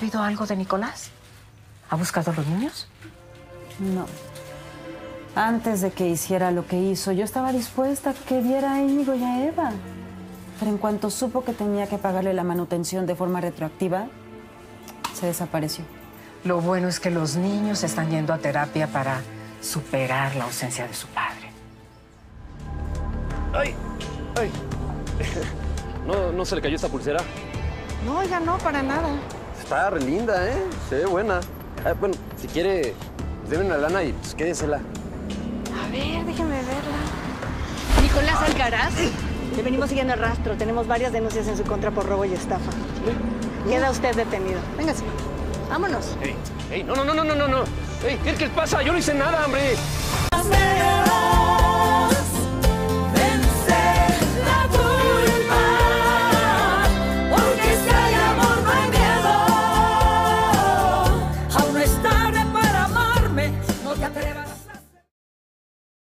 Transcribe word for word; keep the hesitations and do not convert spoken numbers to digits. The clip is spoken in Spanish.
sabido algo de Nicolás? ¿Ha buscado a los niños? No. Antes de que hiciera lo que hizo, yo estaba dispuesta a que viera a Íñigo y a Eva. Pero en cuanto supo que tenía que pagarle la manutención de forma retroactiva, se desapareció. Lo bueno es que los niños están yendo a terapia para superar la ausencia de su padre. ¡Ay! ¡Ay! ¿No, no se le cayó esta pulsera? No, oiga, no, para nada. Está re linda, ¿eh? Se ve buena. Ah, bueno, si quiere, pues denle una lana y pues quédesela. A ver, déjeme verla. Nicolás Alcaraz. Le venimos siguiendo el rastro. Tenemos varias denuncias en su contra por robo y estafa. Queda usted detenido. Véngase. Vámonos. ¡Ey! ¡Ey! ¡No, no, no, no, no, no! ¡Ey! ¿Qué, qué pasa? Yo no hice nada, hombre.